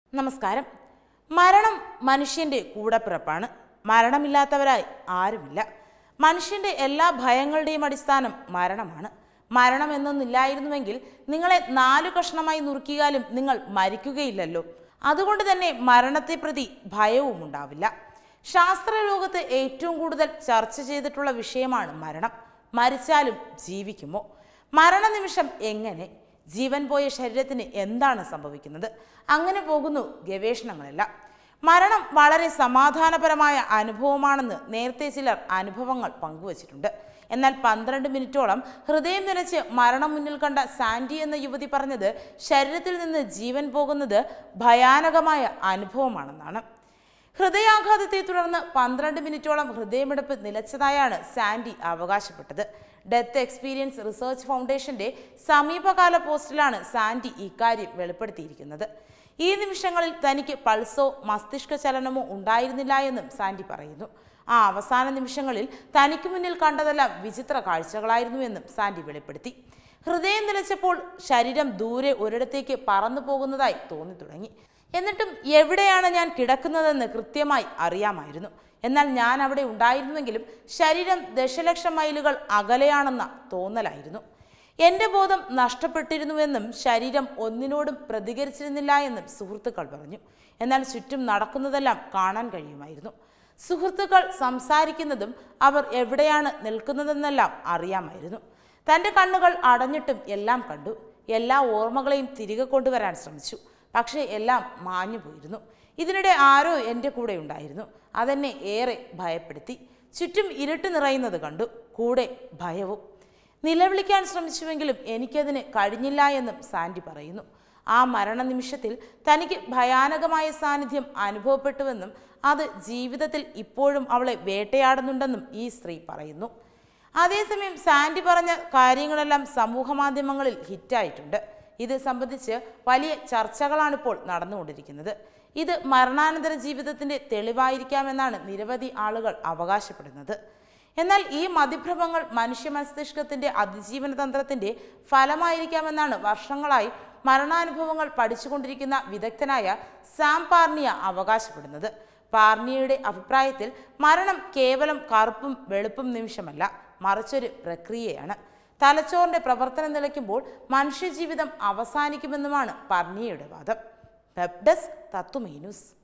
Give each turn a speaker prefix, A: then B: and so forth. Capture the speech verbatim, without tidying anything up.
A: നമസ്കാരം. മരണം മനുഷ്യന്റെ കൂടപ്പിറപ്പാണ്. മരണമില്ലാത്തവരായി ആരുമില്ല. മനുഷ്യന്റെ എല്ലാ ഭയങ്ങളുടെയും അടിസ്ഥാനം മരണമാണ്. മരണം എന്നൊന്നില്ലായിരുന്നുവെങ്കിൽ നിങ്ങളെ നാലു കഷ്ണമായി നുറുക്കിയാലും നിങ്ങൾ മരിക്കുകയില്ലല്ലോ. അതുകൊണ്ട് തന്നെ മരണത്തെ പ്രതി ഭയവും ഉണ്ടാവില്ല. ശാസ്ത്രലോകത്ത് ഏറ്റവും കൂടുതൽ ചർച്ച ചെയ്തിട്ടുള്ള വിഷയമാണ് മരണം. മരിച്ചാലും ജീവിക്കുമോ? മരണനിമിഷം എങ്ങനെ? ജീവൻ പോയ ശരീരത്തിന് എന്താണ് സംഭവിക്കുന്നത്? അങ്ങനെ പോകുന്നു ഗവേഷണങ്ങളെല്ലാം. മരണം വളരെ സമാധാനപരമായ അനുഭവമാണെന്ന് നേരത്തെ ചിലർ അനുഭവങ്ങൾ പങ്കുവച്ചിട്ടുണ്ട്. എന്നാൽ പന്ത്രണ്ട് മിനിറ്റോളം ഹൃദയം നിലച്ച് മരണം മുന്നിൽ കണ്ട സാൻഡി എന്ന യുവതി പറഞ്ഞത് ശരീരത്തിൽ നിന്ന് ജീവൻ പോകുന്നത് ഭയാനകമായ അനുഭവമാണെന്നാണ്. ഹൃദയാഘാതത്തെ തുടർന്ന് പന്ത്രണ്ട് മിനിറ്റോളം ഹൃദയമിടിപ്പ് നിലച്ചതായാണ് സാൻഡി അവകാശപ്പെട്ടത്. ഡെത്ത് എക്സ്പീരിയൻസ് റിസർച്ച് ഫൗണ്ടേഷന്റെ സമീപകാല പോസ്റ്റിലാണ് സാൻഡി ഇക്കാര്യം വെളിപ്പെടുത്തിയിരിക്കുന്നത്. ഈ നിമിഷങ്ങളിൽ തനിക്ക് പൾസോ മസ്തിഷ്ക ചലനമോ ഉണ്ടായിരുന്നില്ല എന്നും സാൻഡി പറയുന്നു. ആ അവസാന നിമിഷങ്ങളിൽ തനിക്ക് മുന്നിൽ കണ്ടതെല്ലാം വിചിത്ര കാഴ്ചകളായിരുന്നു എന്നും സാൻഡി വെളിപ്പെടുത്തി. ഹൃദയം നിലച്ചപ്പോൾ ശരീരം ദൂരെ ഒരിടത്തേക്ക് പറന്നു പോകുന്നതായി തോന്നി തുടങ്ങി. എന്നിട്ടും എവിടെയാണ് ഞാൻ കിടക്കുന്നതെന്ന് കൃത്യമായി അറിയാമായിരുന്നു. എന്നാൽ ഞാൻ അവിടെ ഉണ്ടായിരുന്നുവെങ്കിലും ശരീരം ദശലക്ഷം മൈലുകൾ അകലെയാണെന്ന തോന്നലായിരുന്നു. എൻ്റെ ബോധം നഷ്ടപ്പെട്ടിരുന്നുവെന്നും ശരീരം ഒന്നിനോടും പ്രതികരിച്ചിരുന്നില്ല എന്നും സുഹൃത്തുക്കൾ പറഞ്ഞു. എന്നാൽ ചുറ്റും നടക്കുന്നതെല്ലാം കാണാൻ കഴിയുമായിരുന്നു. സുഹൃത്തുക്കൾ സംസാരിക്കുന്നതും അവർ എവിടെയാണ് നിൽക്കുന്നതെന്നെല്ലാം അറിയാമായിരുന്നു. തൻ്റെ കണ്ണുകൾ അടഞ്ഞിട്ടും എല്ലാം കണ്ടു. എല്ലാ ഓർമ്മകളെയും തിരികെ കൊണ്ടുവരാൻ ശ്രമിച്ചു. പക്ഷേ എല്ലാം മാഞ്ഞു പോയിരുന്നു. ഇതിനിടെ ആരോ എൻ്റെ കൂടെ ഉണ്ടായിരുന്നു. അതെന്നെ ഏറെ ഭയപ്പെടുത്തി. ചുറ്റും ഇരുട്ട് നിറയുന്നത് കണ്ടു, കൂടെ ഭയവും. നിലവിളിക്കാൻ ശ്രമിച്ചുവെങ്കിലും എനിക്കതിന് കഴിഞ്ഞില്ല എന്നും സാൻഡി പറയുന്നു. ആ മരണനിമിഷത്തിൽ തനിക്ക് ഭയാനകമായ സാന്നിധ്യം അനുഭവപ്പെട്ടുവെന്നും അത് ജീവിതത്തിൽ ഇപ്പോഴും അവളെ വേട്ടയാടുന്നുണ്ടെന്നും ഈ സ്ത്രീ പറയുന്നു. അതേസമയം സാൻഡി പറഞ്ഞ കാര്യങ്ങളെല്ലാം സമൂഹ മാധ്യമങ്ങളിൽ ഹിറ്റായിട്ടുണ്ട്. ഇത് സംബന്ധിച്ച് വലിയ ചർച്ചകളാണിപ്പോൾ നടന്നുകൊണ്ടിരിക്കുന്നത്. ഇത് മരണാനന്തര ജീവിതത്തിന്റെ തെളിവായിരിക്കാമെന്നാണ് നിരവധി ആളുകൾ അവകാശപ്പെടുന്നത്. എന്നാൽ ഈ മതിഭ്രമങ്ങൾ മനുഷ്യ മസ്തിഷ്കത്തിന്റെ അതിജീവന തന്ത്രത്തിന്റെ ഫലമായിരിക്കാമെന്നാണ് വർഷങ്ങളായി മരണാനുഭവങ്ങൾ പഠിച്ചുകൊണ്ടിരിക്കുന്ന വിദഗ്ധനായ സാം പാർണിയ അവകാശപ്പെടുന്നത്. പാർണിയയുടെ അഭിപ്രായത്തിൽ മരണം കേവലം കറുപ്പും വെളുപ്പും നിമിഷമല്ല, മറിച്ചൊരു പ്രക്രിയയാണ്. തലച്ചോറിന്റെ പ്രവർത്തനം നിലയ്ക്കുമ്പോൾ മനുഷ്യജീവിതം അവസാനിക്കുമെന്നുമാണ് പാർണിയയുടെ വാദം. Web desk Tatwamayi news.